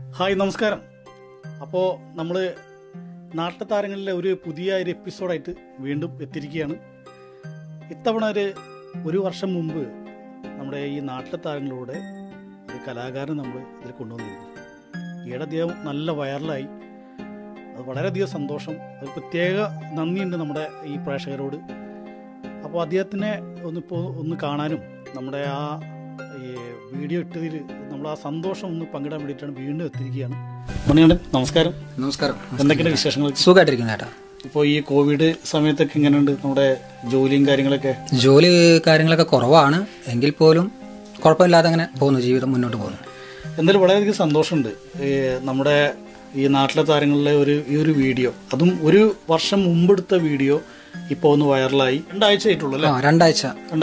Hi, നമസ്കാരം. അപ്പോൾ നമ്മൾ നാട്ടുതാരങ്ങളിലെ ഒരു പുതിയ എപ്പിസോഡായിട്ട് വീണ്ടും എത്തിയിരിക്കുകയാണ്. ഇത്തവണ ഒരു വർഷം മുമ്പ് നമ്മുടെ ഈ നാട്ടുതാരങ്ങളിലൂടെ ഒരു കലാകാരൻ നമ്മൾ ഇതിൽ കൊണ്ടുവന്നിരുന്നു. ഈയിടെ അദ്ദേഹം നല്ല വൈറലായി. അത് വളരെയധികം സന്തോഷം. ഒരു പ്രത്യേക നന്ദിയുണ്ട് നമ്മുടെ ഈ പ്രേക്ഷകരോട്. അപ്പോൾ അദ്ദേഹത്തിനെ ഒന്ന് കാണാനും നമ്മുടെ ആ ഈ വീഡിയോ ഇട്ടതിൽ നമ്മൾ ആ സന്തോഷം ഒന്ന് പങ്കിടാൻ വേണ്ടിയിട്ടാണ് വീണ്ടും എത്തിയിരിക്കുകയാണ്. മണികണ്ഠൻ, നമസ്കാരം. നമസ്കാരം. എന്തൊക്കെയാണ് വിശേഷങ്ങൾ? സുഖമായിട്ടിരിക്കുന്നു ചേട്ടാ. ഇപ്പോൾ ഈ കോവിഡ് സമയത്തൊക്കെ എങ്ങനെയുണ്ട് നമ്മുടെ ജോലിയും കാര്യങ്ങളൊക്കെ? കാര്യങ്ങളൊക്കെ കുറവാണ്, എങ്കിൽ പോലും കുഴപ്പമില്ലാതെ അങ്ങനെ പോകുന്നു, ജീവിതം മുന്നോട്ട് പോകുന്നു. എന്തായാലും വളരെയധികം സന്തോഷമുണ്ട്. നമ്മുടെ ഈ നാട്ടിലെ താരങ്ങളിലെ ഈ ഒരു വീഡിയോ, അതും ഒരു വർഷം മുമ്പെടുത്ത വീഡിയോ ഇപ്പോൾ ഒന്ന് വൈറലായി. 2 ആഴ്ച ആയിട്ടുള്ളൂ അല്ലേ? 2 ആഴ്ച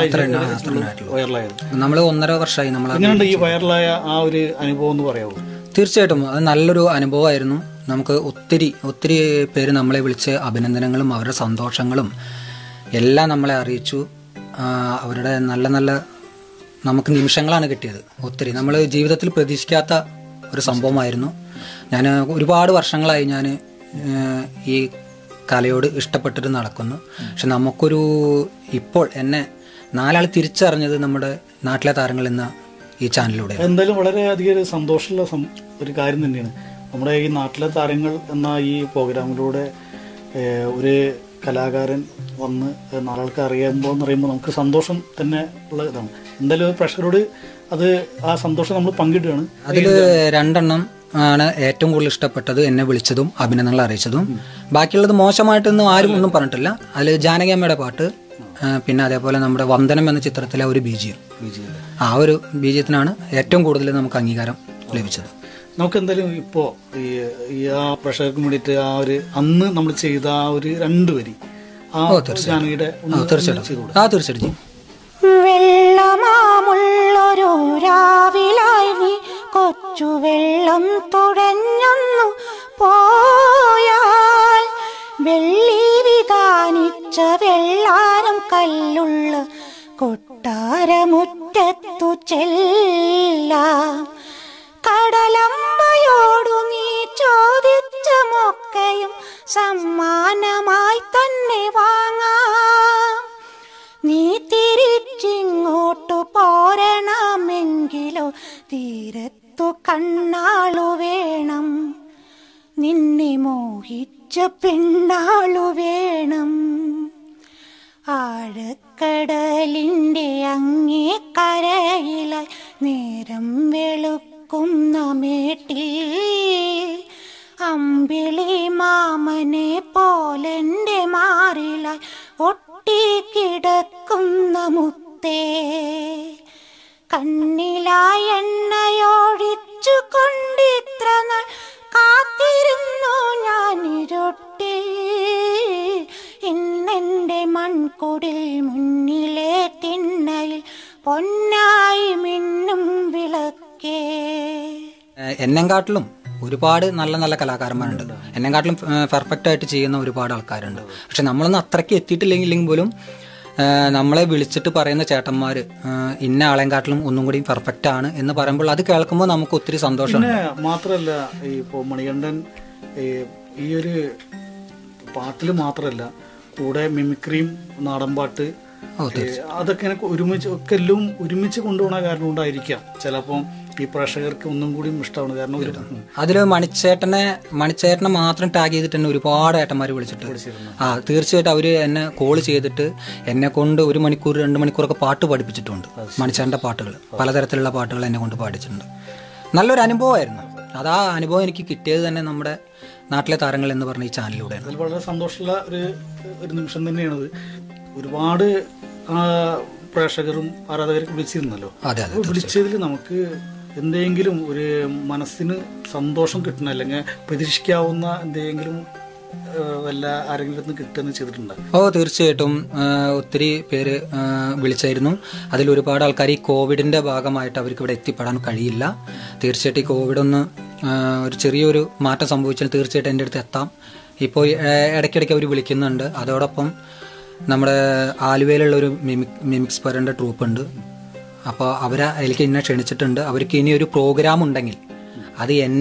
വൈറലായത്. നമ്മൾ 1.5 വർഷമായി. നമ്മൾ എങ്ങനെയുണ്ട് ഈ വൈറലായ ആ ഒരു അനുഭവം എന്ന് പറയാമോ? തീർച്ചയായിട്ടും അത് നല്ലൊരു അനുഭവമായിരുന്നു. നമുക്ക് ഒത്തിരി പേര് നമ്മളെ വിളിച്ച് അഭിനന്ദനങ്ങളും അവരുടെ സന്തോഷങ്ങളും എല്ലാം നമ്മളെ അറിയിച്ചു. അവരുടെ നല്ല നമുക്ക് നിമിഷങ്ങളാണ് കിട്ടിയത്. ഒത്തിരി നമ്മൾ ജീവിതത്തിൽ പ്രതീക്ഷിക്കാത്ത ഒരു സംഭവമായിരുന്നു. ഞാൻ ഒരുപാട് വർഷങ്ങളായി ഞാൻ ഈ കലയോട് ഇഷ്ടപ്പെട്ടിട്ട് നടക്കുന്നു. പക്ഷെ നമുക്കൊരു ഇപ്പോൾ എന്നെ 4 ആൾ തിരിച്ചറിഞ്ഞത് നമ്മുടെ നാട്ടിലെ താരങ്ങൾ എന്ന ഈ ചാനലിലൂടെ. എന്തായാലും വളരെയധികം സന്തോഷമുള്ള ഒരു കാര്യം തന്നെയാണ്. നമ്മുടെ ഈ നാട്ടിലെ താരങ്ങൾ എന്ന ഈ പ്രോഗ്രാമിലൂടെ ഒരു കലാകാരൻ വന്ന് 4 ആൾക്ക് അറിയുമ്പോൾ എന്ന് പറയുമ്പോൾ നമുക്ക് സന്തോഷം തന്നെ ഉള്ള ഇതാണ്. എന്തായാലും പ്രേക്ഷകരോട് ആ സന്തോഷം നമ്മൾ പങ്കിടുകയാണ്. അതിൽ 2 എണ്ണം ആണ് ഏറ്റവും കൂടുതൽ ഇഷ്ടപ്പെട്ടത്, എന്നെ വിളിച്ചതും അഭിനന്ദനങ്ങൾ അറിയിച്ചതും. ബാക്കിയുള്ളത് മോശമായിട്ടൊന്നും ആരും ഒന്നും പറഞ്ഞിട്ടില്ല. അതിൽ ജാനകിയമ്മയുടെ പാട്ട്, പിന്നെ അതേപോലെ നമ്മുടെ വന്ദനം എന്ന ചിത്രത്തിലെ ഒരു ബീജിയം, ആ ഒരു ബീജിയത്തിനാണ് ഏറ്റവും കൂടുതൽ നമുക്ക് അംഗീകാരം ലഭിച്ചത്. നമുക്ക് എന്തായാലും ഇപ്പോൾ ഈ ആ പ്രേക്ഷകർക്ക് വേണ്ടിയിട്ട് അന്ന് നമ്മൾ ചെയ്ത ആ ഒരു 2 വരി ജാനകിയുടെ തീർച്ചയായിട്ടും. വെള്ളമാമുള്ളൊരു രാവിലായി നീ കൊച്ചു വെള്ളം തുഴഞ്ഞൊന്നു പോയാൽ വെള്ളി വിതാനിച്ച വെള്ളാരം കല്ലുള്ള കൊട്ടാരമുറ്റത്തു ചെല്ലാം. കടലമ്മയോടു നീ ചോദിച്ച മൊക്കയും സമ്മാനമായി തന്നെ വാങ്ങാം. നീ തിരിച്ചിങ്ങോട്ടു പോരണമെങ്കിലോ തീരത്തു കണ്ണാളു വേണം, നിന്നെ മോഹിച്ച പെണ്ണാളു വേണം. ആഴക്കടലിൻ്റെ അങ്ങേ കരയിലായി നേരം വെളുക്കുന്ന മേട്ടിൽ അമ്പിളി മാമനെ പോലെൻ്റെ മാറിലായി ഒട്ടിക്കിടക്കുന്ന മുത്തേ, കണ്ണിലായി എണ്ണയൊഴിച്ചു കൊണ്ടിത്ര നാൾ കാത്തിരുന്നു ഞാൻ ഇരുട്ടിൽ. ഇന്നെൻ്റെ മൺകുടിൽ മുന്നിലെ തിണ്ണയിൽ പൊന്നായി മിന്നും വിളക്കേ. എന്നെക്കാട്ടിലും ഒരുപാട് നല്ല കലാകാരന്മാരുണ്ട്. എന്നെക്കാട്ടിലും പെർഫെക്റ്റ് ആയിട്ട് ചെയ്യുന്ന ഒരുപാട് ആൾക്കാരുണ്ട്. പക്ഷെ നമ്മളൊന്നും അത്രയ്ക്ക് എത്തിയിട്ടില്ലെങ്കിൽ പോലും നമ്മളെ വിളിച്ചിട്ട് പറയുന്ന ചേട്ടന്മാർ ഇന്ന ആളെക്കാട്ടിലും ഒന്നും കൂടി പെർഫെക്റ്റ് ആണ് എന്ന് പറയുമ്പോൾ അത് കേൾക്കുമ്പോൾ നമുക്ക് ഒത്തിരി സന്തോഷമുണ്ട്. മാത്രമല്ല, ഇപ്പോൾ മണികണ്ഠൻ ഈ ഒരു പാട്ടിൽ മാത്രമല്ല, കൂടെ മിമിക്രിയും നാടൻപാട്ട് അതൊക്കെ എല്ലാം ഒരുമിച്ച് കൊണ്ടുപോകുന്ന കാരണം കൊണ്ടായിരിക്കാം ചിലപ്പം ഈ പ്രേക്ഷകർക്ക് ഒന്നും കൂടി ഇഷ്ടമാണ്. കാരണം അതിൽ മണിച്ചേട്ടനെ മാത്രം ടാഗ് ചെയ്തിട്ട് തന്നെ ഒരുപാട് ഏട്ടന്മാർ വിളിച്ചിട്ട് തീർച്ചയായിട്ടും അവര് എന്നെ കോൾ ചെയ്തിട്ട് എന്നെ കൊണ്ട് 1 മണിക്കൂർ 2 മണിക്കൂറൊക്കെ പാട്ട് പഠിപ്പിച്ചിട്ടുണ്ട്. മണിച്ചേട്ടന്റെ പാട്ടുകൾ, പലതരത്തിലുള്ള പാട്ടുകൾ എന്നെ കൊണ്ട് പാടിച്ചിട്ടുണ്ട്. നല്ലൊരു അനുഭവമായിരുന്നു. ആ അനുഭവം എനിക്ക് കിട്ടിയത് തന്നെ നമ്മുടെ നാട്ടിലെ താരങ്ങൾ എന്ന് പറഞ്ഞ ഈ ചാനലിലൂടെ. അതിൽ വളരെ സന്തോഷമുള്ള ഒരു നിമിഷം തന്നെയാണത്. ഒരുപാട് പ്രേക്ഷകരും ആരാധകരും വിളിച്ചിരുന്നല്ലോ. വിളിച്ചതിൽ നമുക്ക് എന്തെങ്കിലും ഒരു മനസ്സിന് സന്തോഷം കിട്ടണം, അല്ലെങ്കിൽ പ്രതീക്ഷിക്കാവുന്ന എന്തെങ്കിലും വല്ല ആരെങ്കിലും കിട്ടുമെന്ന് ചെയ്തിട്ടുണ്ട്? തീർച്ചയായിട്ടും ഒത്തിരി പേര് വിളിച്ചായിരുന്നു. അതിൽ ഒരുപാട് ആൾക്കാർ ഈ കോവിഡിന്റെ ഭാഗമായിട്ട് അവർക്ക് ഇവിടെ എത്തിപ്പെടാൻ കഴിയില്ല. തീർച്ചയായിട്ടും ഈ കോവിഡ് ഒരു ചെറിയൊരു മാറ്റം സംഭവിച്ചാൽ തീർച്ചയായിട്ടും എൻ്റെ അടുത്ത് എത്താം. ഇപ്പോൾ ഇടയ്ക്കിടയ്ക്ക് അവർ വിളിക്കുന്നുണ്ട്. അതോടൊപ്പം നമ്മുടെ ആലുവയിലുള്ളൊരു മിമിക്സ് പരൻ്റെ ട്രൂപ്പുണ്ട്. അപ്പോൾ അതിലേക്ക് എന്നെ ക്ഷണിച്ചിട്ടുണ്ട്. അവർക്ക് ഇനി ഒരു പ്രോഗ്രാം ഉണ്ടെങ്കിൽ അത് എന്നെയും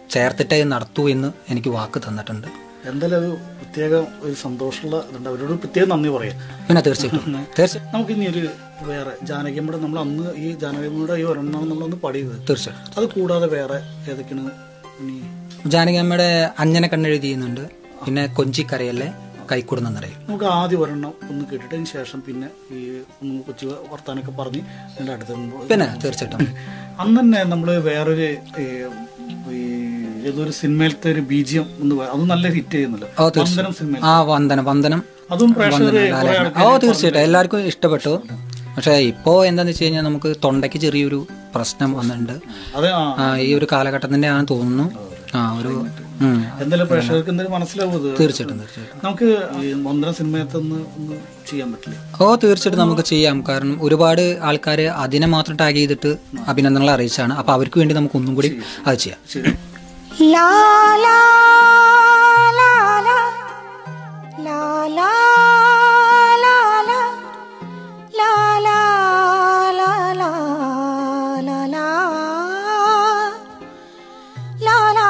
ചേർത്തിട്ടേ നടത്തൂ എന്ന് എനിക്ക് വാക്ക് തന്നിട്ടുണ്ട്. എന്തായാലും അത് പ്രത്യേകം ഒരു സന്തോഷമുള്ള ഇതുണ്ട്. അവരോട് പ്രത്യേകം നന്ദി പറയാം. പിന്നെ തീർച്ചയായിട്ടും നമുക്ക് ഇനി ഒരു വേറെ ജാനകിയമ്മയുടെ നമ്മൾ അന്ന് ഈ ജാനകിയമ്മയുടെ ഈ ഒരെണ്ണമാണ് നമ്മളന്ന് പാടിയത്. തീർച്ചയായിട്ടും. അത് കൂടാതെ വേറെ ഏതൊക്കെയാണ് ഇനി? ജാനകിയമ്മയുടെ അഞ്ജന കണ്ണെഴുതിയുന്നുണ്ട്, പിന്നെ കൊഞ്ചിക്കരയല്ലേ കൈക്കൂടുന്ന നിറയും. നമുക്ക് ആദ്യം ഒരെണ്ണം ഒന്ന് കേട്ടിട്ടതിന് ശേഷം പിന്നെ ഈ കൊച്ചു വർത്താനൊക്കെ പറഞ്ഞ് അതിൻ്റെ അടുത്ത് പിന്നെ തീർച്ചയായിട്ടും. അന്ന് തന്നെ നമ്മൾ വേറൊരു ഏതൊരു സിനിമയിലത്തെ ഒരു ബീജിയം അത് നല്ല ഹിറ്റ് ചെയ്യുന്നല്ലോ, വന്ദനം സിനിമ. വന്ദനം അതും പ്രേക്ഷകർ തീർച്ചയായിട്ടും എല്ലാവർക്കും ഇഷ്ടപ്പെട്ടു. പക്ഷെ ഇപ്പോ എന്താന്ന് വെച്ച് കഴിഞ്ഞാൽ നമുക്ക് തൊണ്ടയ്ക്ക് ചെറിയൊരു പ്രശ്നം വന്നിട്ടുണ്ട്. ഈ ഒരു കാലഘട്ടത്തിന്റെ ആണെന്ന് തോന്നുന്നു. എന്തായാലും പ്രേക്ഷകർക്ക് എന്തായാലും മനസ്സിലാവും. തീർച്ചയായിട്ടും നമുക്ക് വന്ദന സിനിമയത്തൊന്ന് ചെയ്യാൻ പറ്റില്ല? തീർച്ചയായിട്ടും നമുക്ക് ചെയ്യാം. കാരണം ഒരുപാട് ആൾക്കാർ അതിനെ മാത്രം ടാഗ് ചെയ്തിട്ട് അഭിനന്ദനങ്ങൾ അറിയിച്ചാണ്. അപ്പൊ അവർക്ക് വേണ്ടി നമുക്ക് ഒന്നും കൂടി അത് ചെയ്യാം. ലാ ലാ ലാ ലാ ലാ ലാ ലാ ലാ ലാ ലാ ലാ ലാ ലാ ലാ ലാ ലാ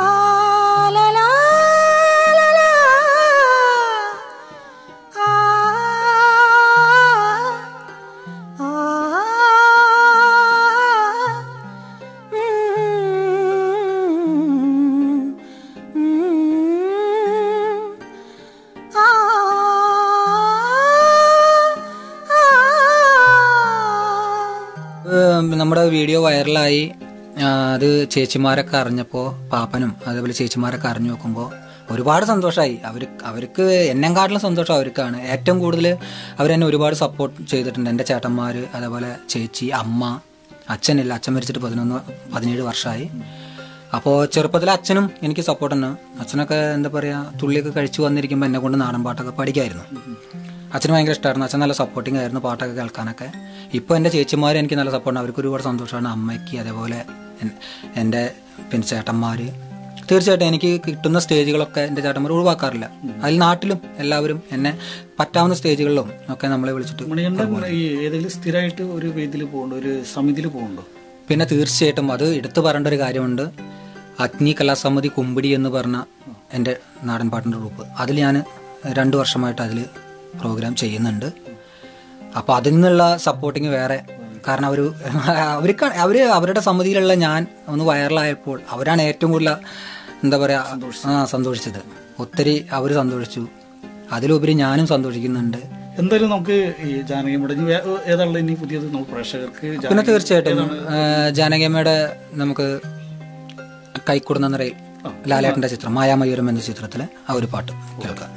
നമ്മുടെ വീഡിയോ വൈറലായി. അത് ചേച്ചിമാരൊക്കെ അറിഞ്ഞപ്പോൾ, പാപ്പനും അതേപോലെ ചേച്ചിമാരൊക്കെ അറിഞ്ഞു നോക്കുമ്പോൾ ഒരുപാട് സന്തോഷമായി. അവർക്ക് എന്നെക്കാട്ടിലും സന്തോഷം അവർക്കാണ്. ഏറ്റവും കൂടുതൽ അവരെന്നെ ഒരുപാട് സപ്പോർട്ട് ചെയ്തിട്ടുണ്ട്. എൻ്റെ ചേട്ടന്മാർ, അതേപോലെ ചേച്ചി, അമ്മ, അച്ഛനില്ല, അച്ഛൻ മരിച്ചിട്ട് 17 വർഷമായി. അപ്പോൾ ചെറുപ്പത്തിൽ അച്ഛനും എനിക്ക് സപ്പോർട്ട് തന്നെ. അച്ഛനൊക്കെ എന്താ പറയുക, തുള്ളിയൊക്കെ കഴിച്ചു വന്നിരിക്കുമ്പോൾ എന്നെ കൊണ്ട് നാടൻ പാട്ടൊക്കെ പഠിക്കായിരുന്നു. അച്ഛന് ഭയങ്കര ഇഷ്ടമായിരുന്നു. അച്ഛൻ നല്ല സപ്പോർട്ടിങ് ആയിരുന്നു പാട്ടൊക്കെ കേൾക്കാനൊക്കെ. ഇപ്പോൾ എൻ്റെ ചേച്ചിമാർ എനിക്ക് നല്ല സപ്പോർട്ടാണ്. അവർക്ക് ഒരുപാട് സന്തോഷമാണ്. അമ്മയ്ക്ക്, അതേപോലെ എൻ്റെ പിന്നെ ചേട്ടന്മാർ. തീർച്ചയായിട്ടും എനിക്ക് കിട്ടുന്ന സ്റ്റേജുകളൊക്കെ എൻ്റെ ചേട്ടന്മാർ ഒഴിവാക്കാറില്ല. അതിൽ നാട്ടിലും എല്ലാവരും എന്നെ പറ്റാവുന്ന സ്റ്റേജുകളിലും ഒക്കെ നമ്മളെ വിളിച്ചിട്ട്. ഏതെങ്കിലും സ്ഥിരമായിട്ട് ഒരു വേദിയിൽ പോകുന്നുണ്ടോ, ഒരു സമിതിയിൽ പോകുന്നുണ്ടോ? പിന്നെ തീർച്ചയായിട്ടും അത് എടുത്തു പറയേണ്ട ഒരു കാര്യമുണ്ട്. അഗ്നി കലാസമിതി കുമ്പിടി എന്ന് പറഞ്ഞ എൻ്റെ നാടൻ പാട്ടിൻ്റെ ഗ്രൂപ്പ്, അതിൽ ഞാൻ 2 വർഷമായിട്ട് അതിൽ പ്രോഗ്രാം ചെയ്യുന്നുണ്ട്. അപ്പോൾ അതിൽ നിന്നുള്ള സപ്പോർട്ടിങ് വേറെ. കാരണം അവരുടെ സമിതിയിലുള്ള ഞാൻ ഒന്ന് വൈറലായപ്പോൾ അവരാണ് ഏറ്റവും കൂടുതൽ എന്താ പറയുക സന്തോഷിച്ചത്. ഒത്തിരി അവർ സന്തോഷിച്ചു. അതിലുപരി ഞാനും സന്തോഷിക്കുന്നുണ്ട്. എന്തായാലും നമുക്ക് ഈ ജാനകിയമ്മയുടെ ഏതാണല്ലോ ഇനി പുതിയത് നമുക്ക് പ്രേക്ഷകർക്ക്? പിന്നെ തീർച്ചയായിട്ടും ജാനകിയമ്മയുടെ നമുക്ക് കൈക്കൂടുന്ന നിറയിൽ ലാലേട്ടന്റെ ചിത്രം മായാമയൂരം എന്ന ചിത്രത്തിലെ ആ ഒരു പാട്ട് കേൾക്കാം.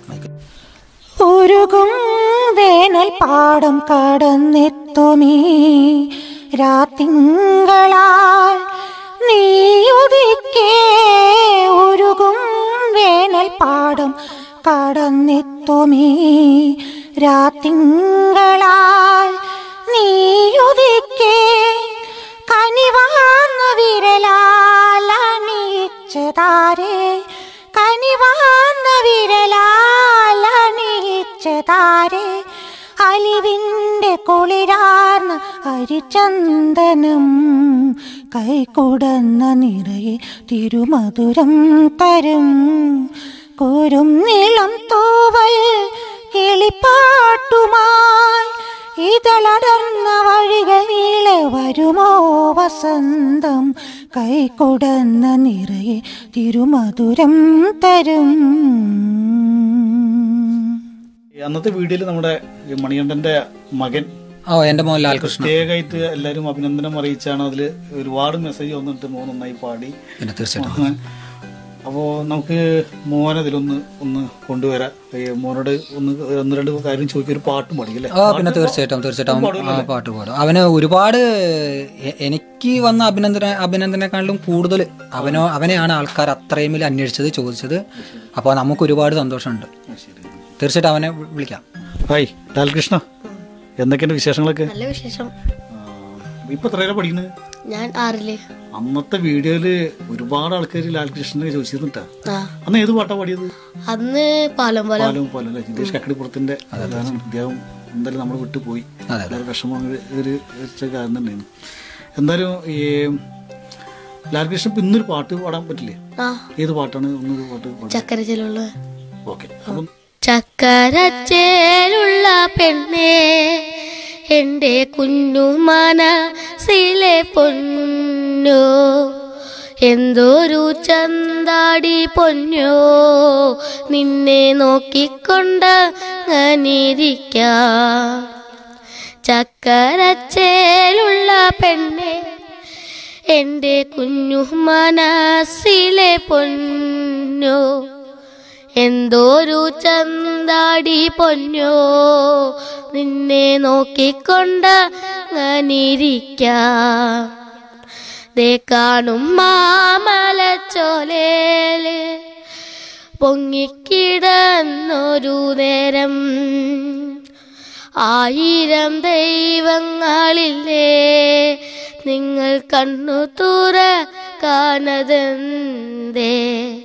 ഉരുകും വേനൽ പാടം കടന്നെത്തുമീ രാത്തിങ്കളാൽ നീയുദിക്കേ. ഉരുകും വേനൽ പാടം കടന്നെത്തുമീ രാത്തിങ്കളാൽ നീയുദിക്കേ. കനിവാർന്ന വിരലാൽ അണിയിച്ചതാരേ, കനിവാർന്ന വിരലാൽ അണിയിച്ചതാരേ. അലിവിൻ്റെ കുളിരാർന്ന അരിചന്ദനം കൈകുടന്ന നിറയെ തിരുമധുരം തരും. കുരും നീളം തൂവൽ കിളിപ്പാട്ടുമായി ഇതളടർന്ന വഴികൾ നീളെ വരുമോ വസന്തം. കൈകുടന്ന നിറയെ തിരുമധുരം തരും. അന്നത്തെ വീഡിയോയിൽ നമ്മുടെ മണികണ്ഠന്റെ മകൻ, എന്റെ മോൻ ലാൽകൃഷ്ണൻ, പ്രത്യേകമായിട്ട് എല്ലാവരും അഭിനന്ദനം അറിയിച്ചാണ്. അതില് ഒരുപാട് മെസ്സേജ് വന്നിട്ട് മോൻ നന്നായി പാടി. തീർച്ചയായിട്ടും. അപ്പോൾ നമുക്ക് മോനെ ഇതിലൊന്ന് കൊണ്ടുവരാം. മോനോട് ഒന്ന് 2 കാര്യം ചോദിക്കും. ഒരു പാട്ടും പാടില്ലേ? പിന്നെ തീർച്ചയായിട്ടും പാട്ട് പാടും. അവന് ഒരുപാട് എനിക്ക് വന്ന അഭിനന്ദനേക്കാളും കൂടുതൽ അവനെയാണ് ആൾക്കാർ അത്രയും അന്വേഷിച്ചത്, ചോദിച്ചത്. അപ്പോൾ നമുക്ക് ഒരുപാട് സന്തോഷമുണ്ട്. തീർച്ചയായിട്ടും അവനെ വിളിക്കാം. ഹായ് ലാൽകൃഷ്ണ, എന്തൊക്കെയുണ്ട് വിശേഷങ്ങളൊക്കെ? നല്ല വിശേഷം. ഇപ്പൊ എത്രയാണ് പഠിക്കുന്നത്? ഞാൻ 6-ല്. അന്നത്തെ വീഡിയോയില് ഒരുപാട് ആൾക്കാർ ലാൽകൃഷ്ണനെ ചോദിച്ചിരുന്നിട്ടാ. അന്ന് ഏത് പാട്ടാ പാടിയത്? അന്ന് പാലം പാലം അല്ലെ, ജിതേഷ് കക്കടിപ്പുറത്തിന്റെ ഗാനം. അദ്ദേഹം എന്തായാലും നമ്മൾ വിട്ടുപോയി. വിഷമം ഒരു കാരണം തന്നെയാണ്. എന്തായാലും ഈ ലാൽകൃഷ്ണൻ ഇപ്പൊ ഇന്നൊരു പാട്ട് പാടാൻ പറ്റില്ലേ? ആ ഏത് പാട്ടാണ്? ഒന്നൊരു പാട്ട് പാടാം. ചക്കരച്ചേലുള്ള ഓക്കെ. അപ്പം ചക്കരച്ചേലുള്ള പെണ്ണേ എൻ്റെ കുഞ്ഞു മനസ്സിലെ പൊന്നോ, എന്തൊരു ചന്താടി പൊന്നോ, നിന്നെ നോക്കിക്കൊണ്ട് അങ്ങനിരിക്കാം. ചക്കരച്ചേലുള്ള പെണ്ണേ എൻ്റെ കുഞ്ഞു മനസ്സിലെ പൊന്നോ, എന്തോരു ചന്താടി പൊന്നോ, നിന്നെ നോക്കിക്കൊണ്ട് അങ്ങനിരിക്കാം. ദേ കാണും മാമലച്ചോലേല് പൊങ്ങിക്കിടന്നൊരു നേരം, 1000 ദൈവങ്ങളില്ലേ നിങ്ങൾ കണ്ണു തുറക്കാനതെന്തേ?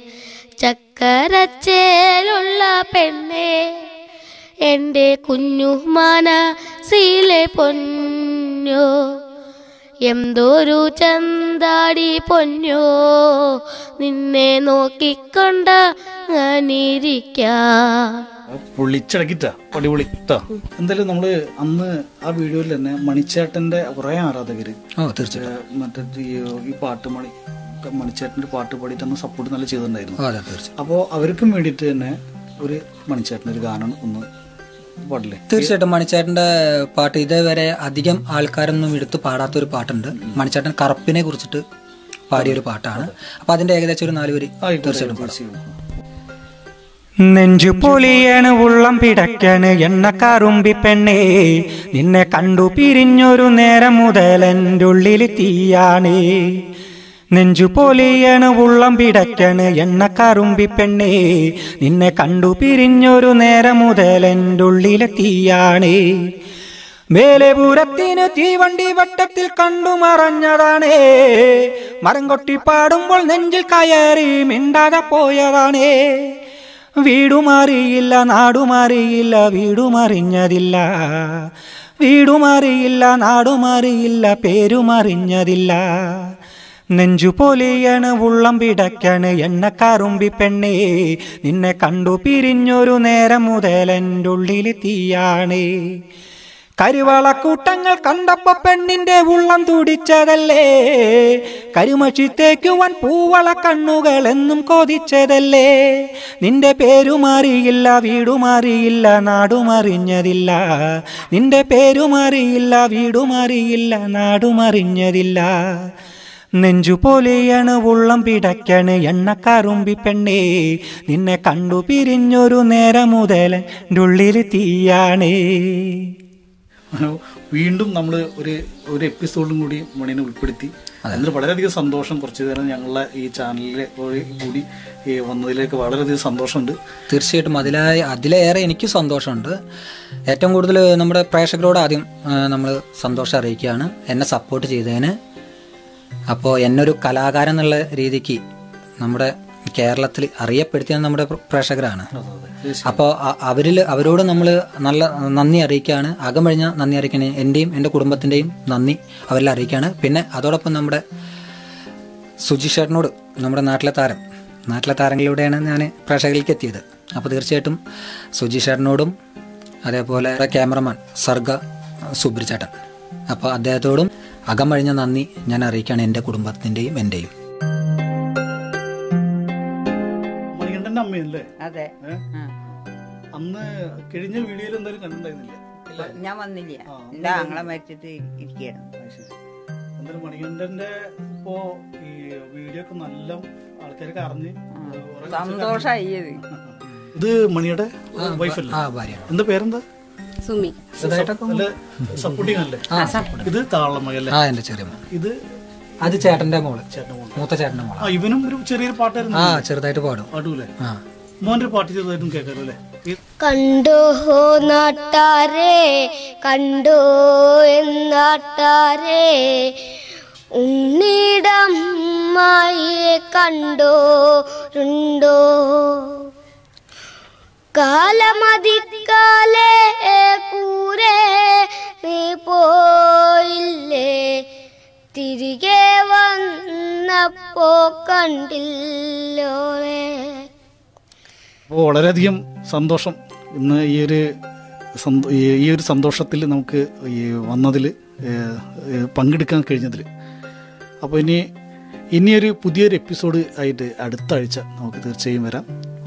ചക്കരച്ചേലുള്ള പെണ്ണേ എൻ്റെ കുഞ്ഞു മനസ്സിലെ പൊന്നോ, എന്തൊരു ചന്താടി പൊന്നോ, നിന്നെ നോക്കിക്കൊണ്ട് അങ്ങനിരിക്കാം. പൊളിച്ചടക്കിട്ടാ അടിപൊളി ട്ടാ. എന്തായാലും നമ്മള് അന്ന് ആ വീഡിയോയിൽ തന്നെ മണിച്ചേട്ടന്റെ കുറെ ആരാധകര് മറ്റേ ഈ പാട്ട് മണിച്ചേട്ടന്റെ പാട്ട് പാടിയിട്ട് അന്ന് സപ്പോർട്ട് നല്ല ചെയ്തിട്ടുണ്ടായിരുന്നു. അപ്പോ അവർക്കും വേണ്ടിയിട്ട് തന്നെ ഒരു മണിച്ചേട്ടന്റെ ഒരു ഗാനം ഒന്ന് പാടില്ലേ? തീർച്ചയായിട്ടും മണിച്ചേട്ടന്റെ പാട്ട് ഇതേവരെ അധികം ആൾക്കാരൊന്നും എടുത്ത് പാടാത്തൊരു പാട്ടുണ്ട്. മണിച്ചേട്ടൻ കറുപ്പിനെ കുറിച്ചിട്ട് പാടിയൊരു പാട്ടാണ്. അപ്പൊ അതിന്റെ ഏകദേശം ഒരു 4 വരി തീർച്ചയായിട്ടും പാടാം. നെഞ്ചു പൊലിയണ് ഉള്ളം പിടയ്ക്കണ് എണ്ണക്കാറുമ്പി പെണ്ണേ, നിന്നെ കണ്ടു പിരിഞ്ഞൊരു നേരം മുതൽ എൻ്റെ ഉള്ളിൽ തീയാണ്. നെഞ്ചു പൊലിയണ് ഉള്ളം പിടയ്ക്കണ് എണ്ണക്കാറുമ്പി പെണ്ണേ, നിന്നെ കണ്ടു പിരിഞ്ഞൊരു നേരം മുതൽ എൻ്റെ ഉള്ളിൽ തീയാണ്. വേലപുരത്തിന് തീവണ്ടി വട്ടത്തിൽ കണ്ടു മറഞ്ഞതാണേ, മരം കൊട്ടി പാടുമ്പോൾ നെഞ്ചിൽ കയറി മിണ്ടാതെ പോയതാണേ. വീടുമാറിയില്ല നാടുമാറിയില്ല വീടുമറിഞ്ഞതില്ല, വീടുമാറിയില്ല നാടുമാറിയില്ല പേരുമറിഞ്ഞതില്ല. നെഞ്ചു പൊലിയണ് ഉള്ളം പിടയ്ക്കണ് എണ്ണക്കാറുമ്പി പെണ്ണേ, നിന്നെ കണ്ടു പിരിഞ്ഞൊരു നേരം മുതൽ എൻ്റെ ഉള്ളിൽ തീയാണ്. കരുവളക്കൂട്ടങ്ങൾ കണ്ടപ്പോ പെണ്ണിന്റെ ഉള്ളം തുടിച്ചതല്ലേ, കരുമഷിത്തേക്കുവാൻ പൂവള കണ്ണുകൾ എന്നും കൊതിച്ചതല്ലേ. നിന്റെ പേരുമാറിയില്ല വീടുമാറിയില്ല നാടുമറിഞ്ഞതില്ല, നിന്റെ പേരുമാറിയില്ല വീടുമാറിയില്ല നാടുമറിഞ്ഞതില്ല. നെഞ്ചു പൊലിയണ് ഉള്ളം പിടയ്ക്കണ് എണ്ണക്കാറുമ്പി പെണ്ണേ, നിന്നെ കണ്ടു പിരിഞ്ഞൊരു നേരം മുതൽ എൻ്റെ ഉള്ളിൽ തീയാണ്. വീണ്ടും നമ്മൾ ഒരു എപ്പിസോഡും കൂടി മണിനെ ഉൾപ്പെടുത്തി. അതിന് വളരെയധികം സന്തോഷം. കുറച്ചു നേരം ഞങ്ങളുടെ ഈ ചാനലിലെ കൂടി വന്നതിലേക്ക് വളരെയധികം സന്തോഷമുണ്ട്. തീർച്ചയായിട്ടും അതിലേറെ എനിക്ക് സന്തോഷമുണ്ട്. ഏറ്റവും കൂടുതൽ നമ്മുടെ പ്രേക്ഷകരോട് ആദ്യം നമ്മൾ സന്തോഷം അറിയിക്കുകയാണ് എന്നെ സപ്പോർട്ട് ചെയ്തതിന്. അപ്പോൾ എന്നൊരു കലാകാരൻ എന്നുള്ള രീതിക്ക് നമ്മുടെ കേരളത്തിൽ അറിയപ്പെടുത്തിയത് നമ്മുടെ പ്രേക്ഷകരാണ്. അപ്പോൾ അവരോട് നമ്മൾ നല്ല നന്ദി അറിയിക്കുകയാണ്. അകമഴിഞ്ഞ നന്ദി അറിയിക്കുകയാണ്. എൻ്റെയും എൻ്റെ കുടുംബത്തിൻ്റെയും നന്ദി അവരിൽ അറിയിക്കുകയാണ്. പിന്നെ അതോടൊപ്പം നമ്മുടെ സുജിഷേട്ടനോട്, നമ്മുടെ നാട്ടിലെ താരങ്ങളിലൂടെയാണ് ഞാൻ പ്രേക്ഷകരിലേക്ക് എത്തിയത്. അപ്പോൾ തീർച്ചയായിട്ടും സുജിഷേട്ടനോടും അതേപോലെ ക്യാമറമാൻ സർഗ സുബ്രിച്ചേട്ടൻ, അപ്പോൾ അദ്ദേഹത്തോടും അകമഴിഞ്ഞ നന്ദി ഞാൻ അറിയിക്കുകയാണ്, എൻ്റെ കുടുംബത്തിൻ്റെയും എൻ്റെയും. മണികണ്ഠന്റെ അമ്മയല്ലേ? അതെ. അന്ന് കഴിഞ്ഞ വീഡിയോയിൽ എന്തായാലും കണ്ടിട്ടുണ്ടായിരുന്നില്ല? ഞാൻ വന്നില്ല, എന്റെ ആങ്ങളെ മരിച്ചിട്ട് ഇരിക്കുകയാണ്. എന്തായാലും മണികണ്ഠന്റെ ഇപ്പോ ഈ വീഡിയോ ഒക്കെ നല്ല ആൾക്കാരൊക്കെ അറിഞ്ഞ് സന്തോഷായി. ഇത് മണിയുടെ വൈഫല്ലേ? എന്താ പേരെന്താ? സുമി. സപ്പോർട്ടിങ് അല്ലേ? ഇത് താളമകല്ലേ? എന്റെ ചെറിയ മോൻ. ഇത് അത് ചേട്ടന്റെ മോള്, മൂത്ത ചേട്ടന്റെ മോള്. ഇവനും ഒരു ചെറിയൊരു പാട്ടായിരുന്നു. ചെറുതായിട്ട് പാടും. പാടൂലേ? മോന്റെ പാട്ട് ചെറുതായിട്ടും കേൾക്കാലോ അല്ലേ? കണ്ടോ നാട്ടാരെ, കണ്ടോ എന്നാട്ടാരെ, ഉണ്ണിടമ്മായിയെ കണ്ടോരുണ്ടോ, കാലമതിക്കാലേ കൂരെ നീ പോയില്ലേ, തിരികെ വന്നപ്പോ കണ്ടില്ലോളെ. അപ്പോൾ വളരെയധികം സന്തോഷം ഇന്ന് ഈ ഒരു സന്തോഷത്തിൽ നമുക്ക് ഈ വന്നതിൽ പങ്കെടുക്കാൻ കഴിഞ്ഞതിൽ. അപ്പോൾ ഇനിയൊരു പുതിയൊരു എപ്പിസോഡ് ആയിട്ട് അടുത്ത ആഴ്ച നമുക്ക് തീർച്ചയായും വരാം.